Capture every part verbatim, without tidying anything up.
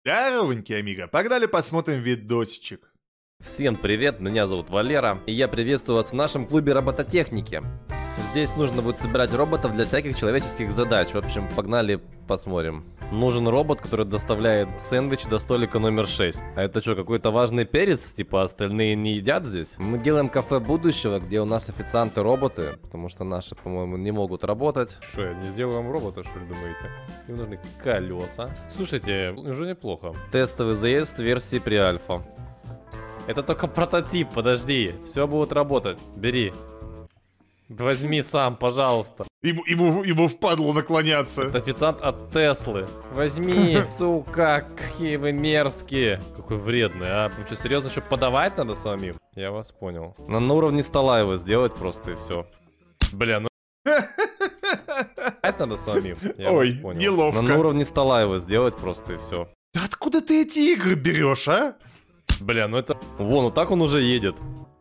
Здоровенький, амиго. Погнали посмотрим видосичек. Всем привет, меня зовут Валера, и я приветствую вас в нашем клубе робототехники. Здесь нужно будет собирать роботов для всяких человеческих задач. В общем, погнали посмотрим. Нужен робот, который доставляет сэндвич до столика номер шесть. А это что, какой-то важный перец? Типа остальные не едят здесь? Мы делаем кафе будущего, где у нас официанты-роботы, потому что наши, по-моему, не могут работать. Что, не сделаем робота, что ли, думаете? Им нужны колеса. Слушайте, уже неплохо. Тестовый заезд версии при альфа. Это только прототип, подожди. Все будет работать. Бери. Возьми сам, пожалуйста. Ему, ему, ему впадло наклоняться. Это официант от Теслы. Возьми, сука, какие вы мерзкие. Какой вредный, а? Вы что, серьезно, что подавать надо самим? Я вас понял. На, на уровне стола его сделать просто и все. Бля, ну... Это надо самим. Я Ой, вас понял. неловко. На, на уровне стола его сделать просто и все. Да откуда ты эти игры берешь, а? Бля, ну это... Вон, вот так он уже едет.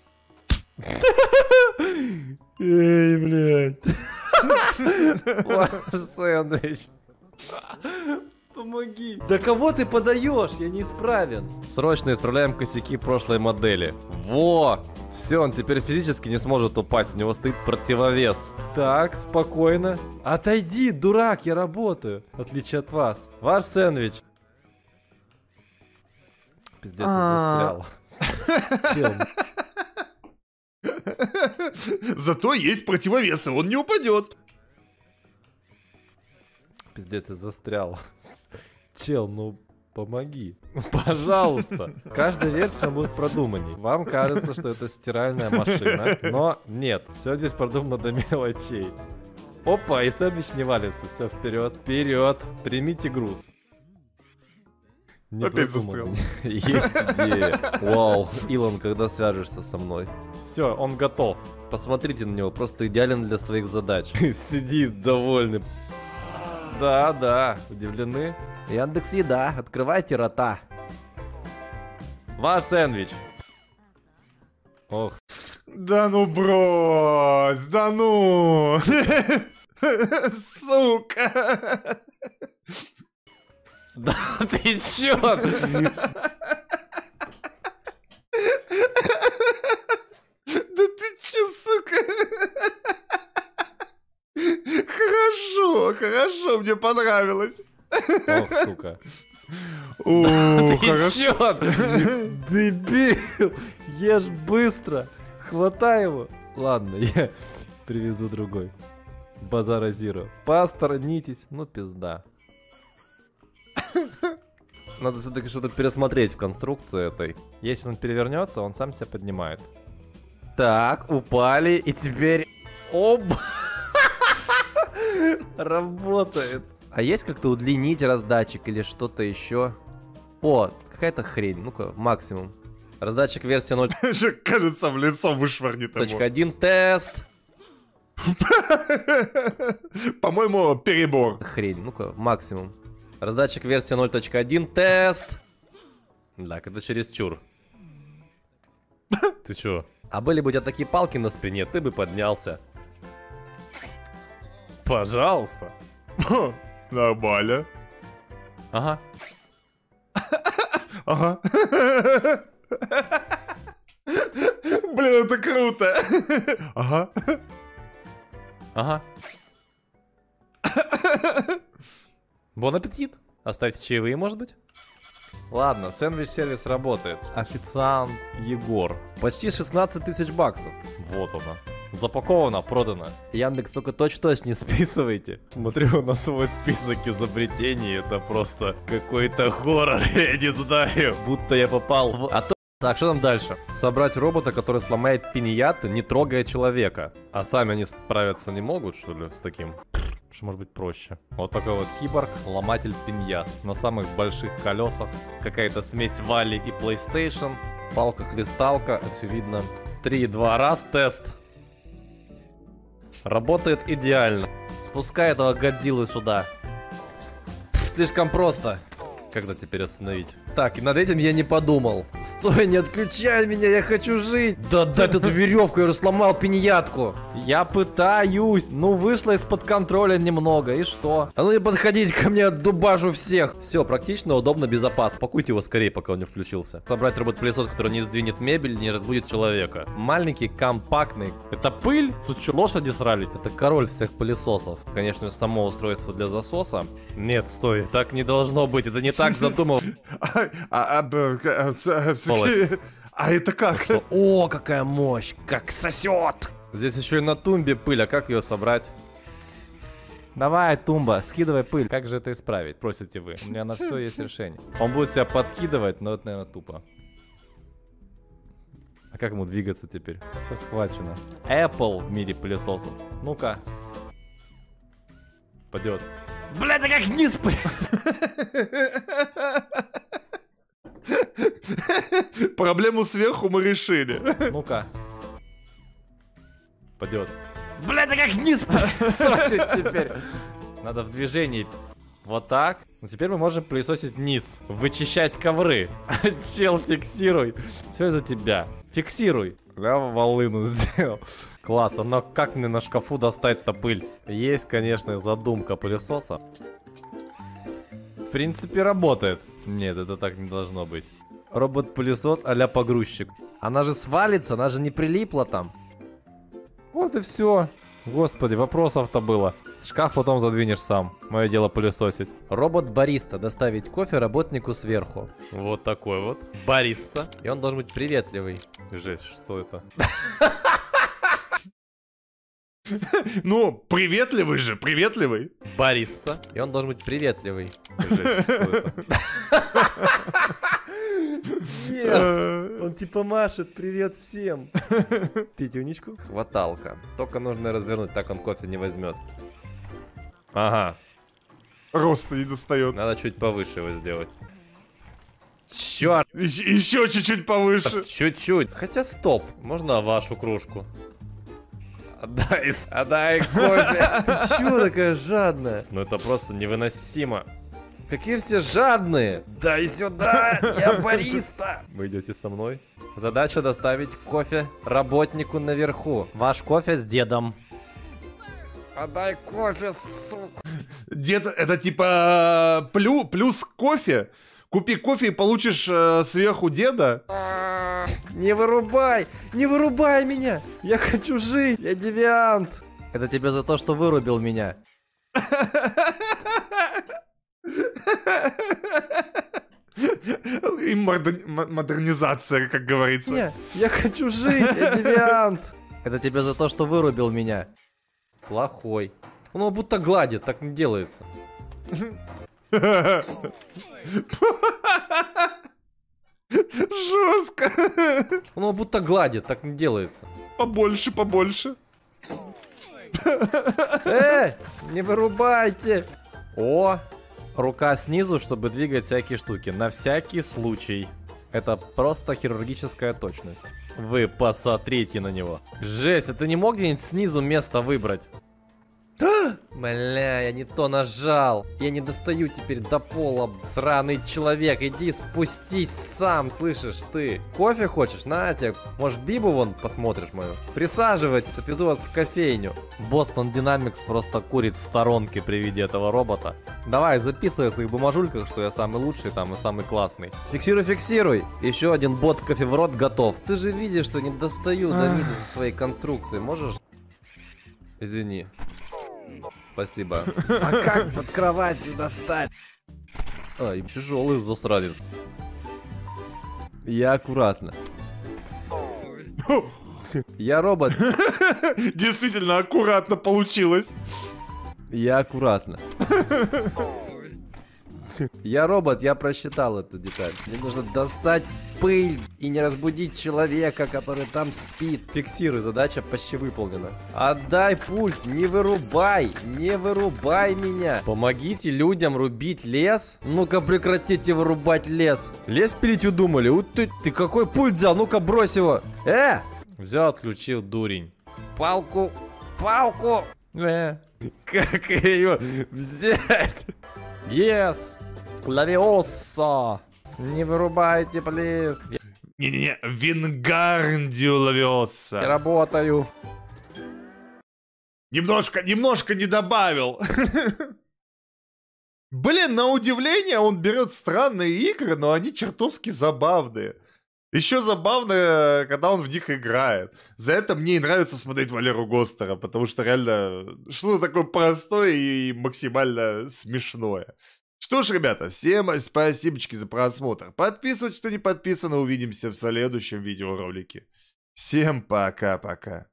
Эй, блядь. Ваш сэндвич. Помоги. Да кого ты подаешь? Я неисправен. Срочно исправляем косяки прошлой модели. Во! Все, он теперь физически не сможет упасть. У него стоит противовес. Так, спокойно. Отойди, дурак, я работаю. В отличие от вас. Ваш сэндвич. Пиздец, я застрял. Чел. Зато есть противовесы, он не упадет. Пиздец, я застрял. Чел, ну помоги. Пожалуйста. Каждая версия будет продуманней. Вам кажется, что это стиральная машина, но нет. Все здесь продумано до мелочей. Опа, и сэндвич не валится. Все, вперед, вперед. Примите груз. Не Опять продумано. застрял. Есть идея. Вау, Илон, когда свяжешься со мной? Все, он готов. Посмотрите на него, просто идеален для своих задач. Сидит довольный. Да, да, удивлены? Яндекс Еда, открывайте рота. Ваш сэндвич. Ох. Да ну брось, да ну. Сука. Да ты чё? Да ты чё, сука? Хорошо, хорошо, мне понравилось. Ох, сука. О, Ты хорошо. чё? Дебил! Ешь быстро! Хватай его! Ладно, я привезу другой. Базара Зиро. Посторонитесь, ну пизда. Надо все-таки что-то пересмотреть в конструкции этой. Если он перевернется, он сам себя поднимает. Так, упали, и теперь... Оба! Работает. А есть как-то удлинить раздатчик или что-то еще? О, какая-то хрень. Ну-ка, максимум. Раздатчик версия ноль Кажется, в лицо вышвырнет точка его. один тест. По-моему, перебор. Хрень, ну-ка, максимум. Раздатчик версия ноль точка один тест. Так, это чересчур. Ты чё? А были бы у тебя такие палки на спине, ты бы поднялся. Пожалуйста. Нормально. Ага. Ага. Блин, это круто. Ага. Ага. Бон аппетит. Оставьте чаевые, может быть? Ладно, сэндвич-сервис работает. Официант Егор. Почти шестнадцать тысяч баксов. Вот она. Запаковано, продано. Яндекс, только точь-точь не списывайте. Смотрю на свой список изобретений, это просто какой-то хоррор, я не знаю. Будто я попал в... А то... Так, что там дальше? Собрать робота, который сломает пиньяты, не трогая человека. А сами они справиться не могут, что ли, с таким? Что может быть проще? Вот такой вот киборг, ломатель пиньят. На самых больших колесах. Какая-то смесь Вали и PlayStation. Палка-хлесталка, очевидно. три, два, раз, тест. Работает идеально. Спускай этого Годзиллу сюда. Слишком просто. Когда теперь остановить? Так, и над этим я не подумал. Стой, не отключай меня, я хочу жить. Да дай эту веревку, я уже сломал пиньятку. Я пытаюсь. Ну, вышло из-под контроля немного, и что? А ну не подходить ко мне, дубажу всех. Все, практично, удобно, безопасно. Пакуйте его скорее, пока он не включился. Собрать робот-пылесос, который не сдвинет мебель, не разбудит человека. Маленький, компактный. Это пыль? Тут что, лошади срали? Это король всех пылесосов. Конечно, само устройство для засоса. Нет, стой, так не должно быть, это не так задумал. А, а, а, а, а это как? О, какая мощь, как сосет. Здесь еще и на тумбе пыль, а как ее собрать? Давай, тумба, скидывай пыль. Как же это исправить, просите вы? У меня на все есть решение. Он будет себя подкидывать, но это, наверное, тупо. А как ему двигаться теперь? Все схвачено. Apple в мире пылесосов. Ну-ка. Пойдет. Бля, да как вниз, Проблему сверху мы решили. Ну-ка. Пойдет. Бля, да как вниз пылесосить теперь. Надо в движении. Вот так. Ну теперь мы можем пылесосить вниз. Вычищать ковры. Чел, фиксируй. Все из-за тебя. Фиксируй. Я волыну сделал. Класс, но как мне на шкафу достать-то пыль? Есть, конечно, задумка пылесоса. В принципе, работает. Нет, это так не должно быть. Робот-пылесос а-ля погрузчик. Она же свалится, она же не прилипла там. Вот и все. Господи, вопросов-то было. Шкаф потом задвинешь сам. Мое дело пылесосить. Робот-бариста. Доставить кофе работнику сверху. Вот такой вот. Бариста. И он должен быть приветливый. Жесть, что это? Ну, приветливый же, приветливый. Бариста. И он должен быть приветливый. Жесть, что это? Нет, он типа машет, привет всем. Пятюнечку. Хваталка. Только нужно развернуть, так он кофе не возьмет. Ага. Роста не достает. Надо чуть повыше его сделать. Черт. Еще, еще чуть-чуть повыше. Чуть-чуть. Хотя стоп. Можно вашу кружку? Отдай, отдай кофе. Ты чё такая жадная? Ну это просто невыносимо. Какие все жадные! Дай сюда, я бариста! Вы идете со мной? Задача доставить кофе работнику наверху. Ваш кофе с дедом. Отдай кофе, сука. Дед, это типа плю, плюс кофе? Купи кофе и получишь э, сверху деда? Не вырубай! Не вырубай меня! Я хочу жить! Я девиант! Это тебе за то, что вырубил меня. И модер... модернизация, как говорится. Не, я хочу жить, я девиант. Это тебе за то, что вырубил меня. Плохой. Он его будто гладит, так не делается. Жестко. Он его будто гладит, так не делается. Побольше, побольше. Эй, не вырубайте. О, рука снизу, чтобы двигать всякие штуки. На всякий случай. Это просто хирургическая точность. Вы посмотрите на него. Жесть, это не мог где-нибудь снизу место выбрать? Бля, я не то нажал. Я не достаю теперь до пола. Сраный человек, иди спустись сам, слышишь ты? Кофе хочешь? На тебе. Может, Бибу вон посмотришь мою? Присаживайтесь, отведу вас в кофейню. Boston Dynamics просто курит в сторонке при виде этого робота. Давай, записывай в своих бумажульках, что я самый лучший там и самый классный. Фиксируй, фиксируй. Еще один бот кофе в рот готов. Ты же видишь, что не достаю до низа со своей конструкции. Можешь? Извини. Спасибо. А как под кроватью достать? Ай, тяжелый засранец. Я аккуратно. Я робот. Действительно аккуратно получилось. Я аккуратно. Я робот, я просчитал эту деталь. Мне нужно достать пыль и не разбудить человека, который там спит. Фиксируй, задача почти выполнена. Отдай пульт, не вырубай, не вырубай меня. Помогите людям рубить лес. Ну-ка прекратите вырубать лес. Лес пилить удумали? У, ты, ты какой пульт взял? Ну-ка брось его. Э! Взял, отключил, дурень. Палку, палку. Э, как ее взять? Yes. Лавиоса! Не вырубайте, плиз. Не-не-не, Вингардио Лавиоса. Я работаю. Немножко, немножко не добавил. Блин, на удивление он берет странные игры, но они чертовски забавные. Еще забавно, когда он в них играет. За это мне и нравится смотреть Валеру Гостера, потому что реально что-то такое простое и максимально смешное. Что ж, ребята, всем спасибочки за просмотр. Подписывайтесь, кто не подписан, увидимся в следующем видеоролике. Всем пока-пока.